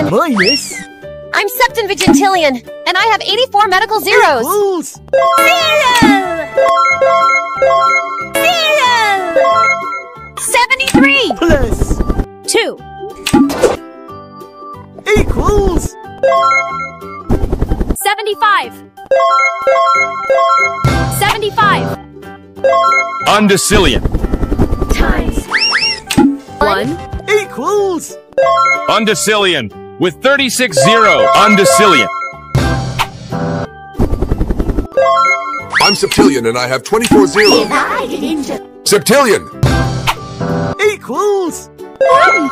Septillion. Minus. I'm septenvigintillion, and I have 84 medical zeros. Equals. 73. Plus. 2. Equals. 75. 75. Undecillion. Times 1. Equals. Undecillion. With 36 0. Undecillion. I'm Septillion and I have 24 zeros. Divided into Septillion. Equals. 1.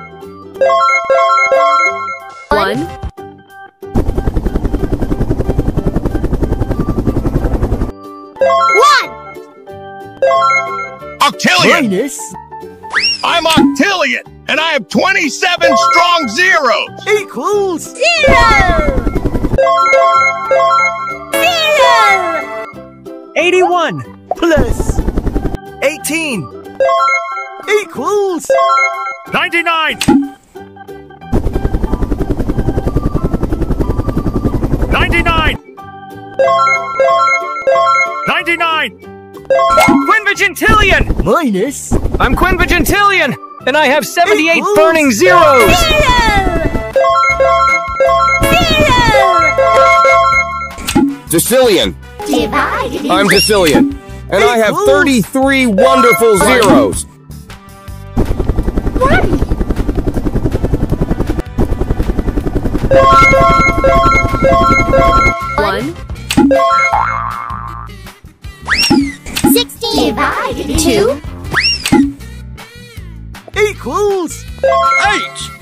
1. Octillion. Minus. I'm Octillion, and I have 27 strong zeros. Equals. 0. 81 Plus. 18 Equals. 99. 99. 99. Quinvigintillion! Minus. I'm Quinvigintillion, and I have 78 Equals. burning zeros! 0. Decillion. Divided I'm Decillion, and I have Equals. 33 wonderful zeros. 1. 1. 16. Divided 2. Equals. 8.